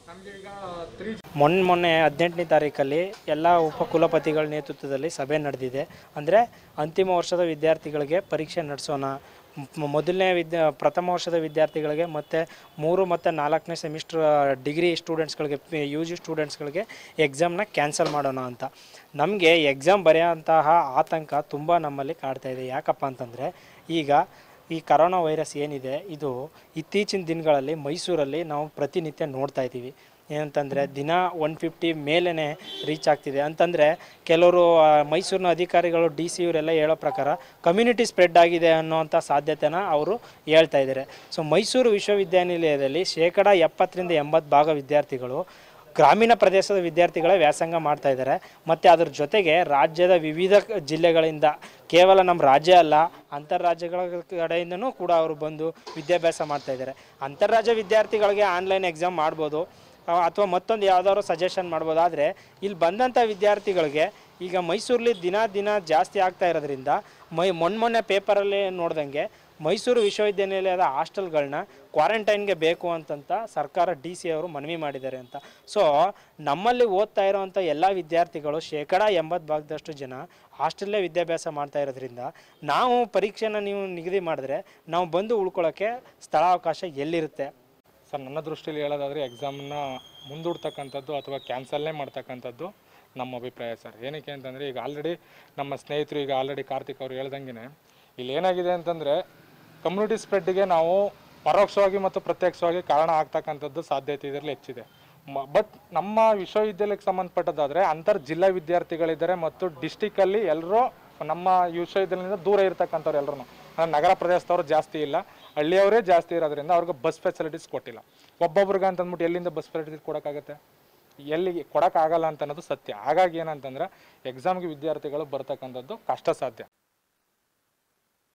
ಮೊನ್ನೆ 18ನೇ ತಾರೀಕಲ್ಲಿ ಎಲ್ಲ ಉಪಕುಲಪತಿಗಳ ನೇತೃತ್ವದಲ್ಲಿ ಸಭೆ ನಡೆದಿದೆ. ಅಂದರೆ ಅಂತಿಮ ವರ್ಷದ ವಿದ್ಯಾರ್ಥಿಗಳಿಗೆ ಪರೀಕ್ಷೆ ನಡೆಸೋಣ, ಪ್ರಥಮ ವರ್ಷದ ವಿದ್ಯಾರ್ಥಿಗಳಿಗೆ ಮತ್ತು 3 ಮತ್ತು 4ನೇ ಸೆಮಿಸ್ಟರ್ ಡಿಗ್ರಿ ಸ್ಟೂಡೆಂಟ್ಸ್ಗಳಿಗೆ UG ಸ್ಟೂಡೆಂಟ್ಸ್ಗಳಿಗೆ ಎಕ್ಸಾಮ್ನ ಕ್ಯಾನ್ಸಲ್ ಮಾಡೋಣ ಅಂತ. ನಮಗೆ ಎಕ್ಸಾಮ್ ಬರೆಯೋಂತಹ ಆತಂಕ ತುಂಬ ನಮ್ಮಲ್ಲಿ ಕಾಡ್ತಾ ಇದೆ. ಯಾಕಪ್ಪ ಅಂತಂದರೆ ಈಗ ಈ ಕರೋನಾ ವೈರಸ್ ಏನಿದೆ ಇದು ಇತ್ತೀಚಿನ ದಿನಗಳಲ್ಲಿ ಮೈಸೂರಲ್ಲಿ ನಾವು ಪ್ರತಿನಿತ್ಯ ನೋಡ್ತಾ ಇದ್ದೀವಿ. ಏನಂತಂದರೆ ದಿನ 150 ಮೇಲೇ ರೀಚ್ ಆಗ್ತಿದೆ. ಅಂತಂದರೆ ಕೆಲವರು ಮೈಸೂರಿನ ಅಧಿಕಾರಿಗಳು DC ಇವರೆಲ್ಲ ಹೇಳೋ ಪ್ರಕಾರ ಕಮ್ಯುನಿಟಿ ಸ್ಪ್ರೆಡ್ ಆಗಿದೆ ಅನ್ನೋವಂಥ ಸಾಧ್ಯತೆನ ಅವರು ಹೇಳ್ತಾ ಇದ್ದಾರೆ. ಸೊ ಮೈಸೂರು ವಿಶ್ವವಿದ್ಯಾನಿಲಯದಲ್ಲಿ 70% ವಿದ್ಯಾರ್ಥಿಗಳು ಗ್ರಾಮೀಣ ಪ್ರದೇಶದ ವಿದ್ಯಾರ್ಥಿಗಳೇ ವ್ಯಾಸಂಗ ಮಾಡ್ತಾ ಇದ್ದಾರೆ. ಮತ್ತು ಅದ್ರ ಜೊತೆಗೆ ರಾಜ್ಯದ ವಿವಿಧ ಜಿಲ್ಲೆಗಳಿಂದ, ಕೇವಲ ನಮ್ಮ ರಾಜ್ಯ ಅಲ್ಲ ಅಂತಾರಾಜ್ಯಗಳ ಕಡೆಯಿಂದನೂ ಕೂಡ ಅವರು ಬಂದು ವಿದ್ಯಾಭ್ಯಾಸ ಮಾಡ್ತಾ ಇದ್ದಾರೆ. ಅಂತಾರಾಜ್ಯ ವಿದ್ಯಾರ್ಥಿಗಳಿಗೆ ಆನ್ಲೈನ್ ಎಕ್ಸಾಮ್ ಮಾಡ್ಬೋದು ಅಥವಾ ಮತ್ತೊಂದು ಯಾವುದಾದ್ರು ಸಜೆಷನ್ ಮಾಡ್ಬೋದು. ಆದರೆ ಇಲ್ಲಿ ಬಂದಂಥ ವಿದ್ಯಾರ್ಥಿಗಳಿಗೆ ಈಗ ಮೈಸೂರಲ್ಲಿ ದಿನ ಜಾಸ್ತಿ ಆಗ್ತಾ ಇರೋದ್ರಿಂದ ಮೊನ್ನೆ ಪೇಪರಲ್ಲಿ ನೋಡ್ದಂಗೆ ಮೈಸೂರು ವಿಶ್ವವಿದ್ಯಾನಿಲಯದ ಹಾಸ್ಟೆಲ್ಗಳನ್ನ ಕ್ವಾರಂಟೈನ್ಗೆ ಬೇಕು ಅಂತಂತ ಸರ್ಕಾರ DC ಅವರು ಮನವಿ ಮಾಡಿದ್ದಾರೆ ಅಂತ. ಸೊ ನಮ್ಮಲ್ಲಿ ಓದ್ತಾ ಇರೋವಂಥ ಎಲ್ಲ ವಿದ್ಯಾರ್ಥಿಗಳು 80% ಜನ ಹಾಸ್ಟೆಲ್ಲೇ ವಿದ್ಯಾಭ್ಯಾಸ ಮಾಡ್ತಾ ಇರೋದ್ರಿಂದ ನಾವು ಪರೀಕ್ಷೆನ ನೀವು ನಿಗದಿ ಮಾಡಿದ್ರೆ ನಾವು ಬಂದು ಉಳ್ಕೊಳ್ಳೋಕ್ಕೆ ಸ್ಥಳಾವಕಾಶ ಎಲ್ಲಿರುತ್ತೆ? ಸರ್, ನನ್ನ ದೃಷ್ಟಿಯಲ್ಲಿ ಹೇಳೋದಾದರೆ ಎಕ್ಸಾಮ್ನ ಮುಂದೂಡ್ತಕ್ಕಂಥದ್ದು ಅಥವಾ ಕ್ಯಾನ್ಸಲ್ನೇ ಮಾಡ್ತಕ್ಕಂಥದ್ದು ನಮ್ಮ ಅಭಿಪ್ರಾಯ ಸರ್. ಏನಕ್ಕೆ ಅಂತಂದರೆ ಈಗ ಆಲ್ರೆಡಿ ನಮ್ಮ ಸ್ನೇಹಿತರು ಈಗ ಆಲ್ರೆಡಿ ಕಾರ್ತಿಕ್ ಅವರು ಹೇಳ್ದಂಗೆ ಇಲ್ಲಿ ಏನಾಗಿದೆ ಅಂತಂದರೆ ಕಮ್ಯುನಿಟಿ ಸ್ಪ್ರೆಡ್ಗೆ ನಾವು ಪರೋಕ್ಷವಾಗಿ ಮತ್ತು ಪ್ರತ್ಯಕ್ಷವಾಗಿ ಕಾರಣ ಆಗ್ತಕ್ಕಂಥದ್ದು ಸಾಧ್ಯತೆ ಇದರಲ್ಲಿ ಹೆಚ್ಚಿದೆ. ಬಟ್ ನಮ್ಮ ವಿಶ್ವವಿದ್ಯಾಲಯಕ್ಕೆ ಸಂಬಂಧಪಟ್ಟದಾದರೆ ಜಿಲ್ಲಾ ವಿದ್ಯಾರ್ಥಿಗಳಿದ್ದಾರೆ ಮತ್ತು ಡಿಸ್ಟಿಕಲ್ಲಿ ಎಲ್ಲರೂ ನಮ್ಮ ವಿಶ್ವವಿದ್ಯಾಲಯದಿಂದ ದೂರ ಇರ್ತಕ್ಕಂಥವ್ರು ಎಲ್ಲರೂ ನಗರ ಪ್ರದೇಶದವರು ಜಾಸ್ತಿ ಇಲ್ಲ, ಹಳ್ಳಿಯವರೇ ಜಾಸ್ತಿ ಇರೋದ್ರಿಂದ ಅವ್ರಿಗೆ ಬಸ್ ಫೆಸಿಲಿಟೀಸ್ ಕೊಟ್ಟಿಲ್ಲ. ಒಬ್ಬೊಬ್ರಿಗೆ ಅಂತಂದ್ಬಿಟ್ಟು ಎಲ್ಲಿಂದ ಬಸ್ ಫೆಸಿಲಿಟೀಸ್ ಕೊಡೋಕ್ಕಾಗುತ್ತೆ? ಎಲ್ಲಿಗೆ ಕೊಡೋಕ್ಕಾಗಲ್ಲ ಅಂತ ಅನ್ನೋದು ಸತ್ಯ. ಹಾಗಾಗಿ ಏನಂತಂದರೆ ಎಕ್ಸಾಮ್ಗೆ ವಿದ್ಯಾರ್ಥಿಗಳು ಬರ್ತಕ್ಕಂಥದ್ದು ಕಷ್ಟ ಸಾಧ್ಯ.